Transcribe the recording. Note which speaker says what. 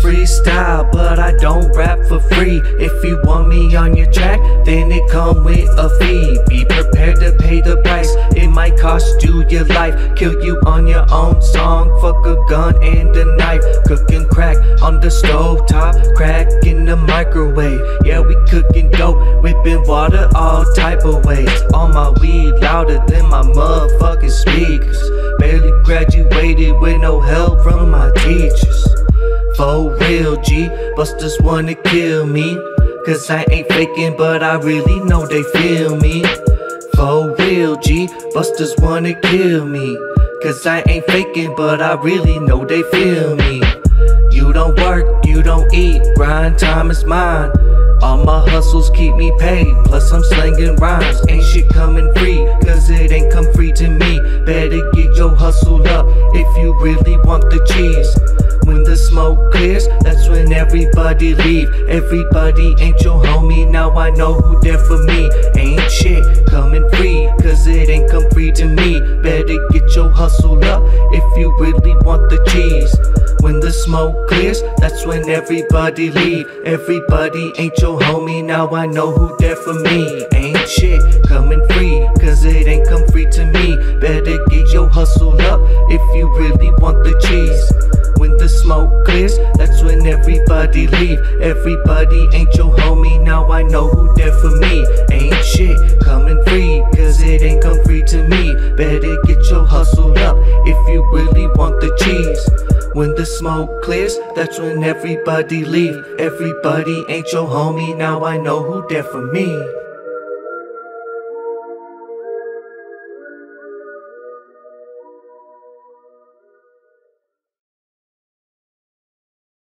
Speaker 1: freestyle, but I don't rap for free. If you want me on your track, then it come with a fee. Be prepared to pay the price, it might cost you your life. Kill you on your own song, fuck a gun and a knife. Cooking crack on the stove top, crack in the microwave. Yeah, we cooking dope, whipping water all type of ways. All my weed louder than my motherfucking speakers. Barely graduated with no help from my teachers. For real, G, busters wanna kill me, cause I ain't faking, but I really know they feel me. For real, G, busters wanna kill me, cause I ain't faking, but I really know they feel me. You don't work, you don't eat, grind time is mine. All my hustles keep me paid, plus I'm slinging rhymes. Ain't shit coming free, cause it ain't come free to me. Better get your hustle up if you really want the cheese. When the smoke clears, that's when everybody leave. Everybody ain't your homie, now I know who there for me. Ain't shit coming free, cause it ain't come free to me. Better get your hustle up if you really want the cheese. When the smoke clears, that's when everybody leave. Everybody ain't your homie, now I know who there for me. Ain't shit coming free, cause it ain't come free to me. Better get your hustle up if you really want the cheese. When the smoke clears, that's when everybody leave. Everybody ain't your homie, now I know who there for me. Ain't shit coming free, cause it ain't come free to me. Better get your hustle up if you really want the cheese. When the smoke clears, that's when everybody leave. Everybody ain't your homie, now I know who there for me.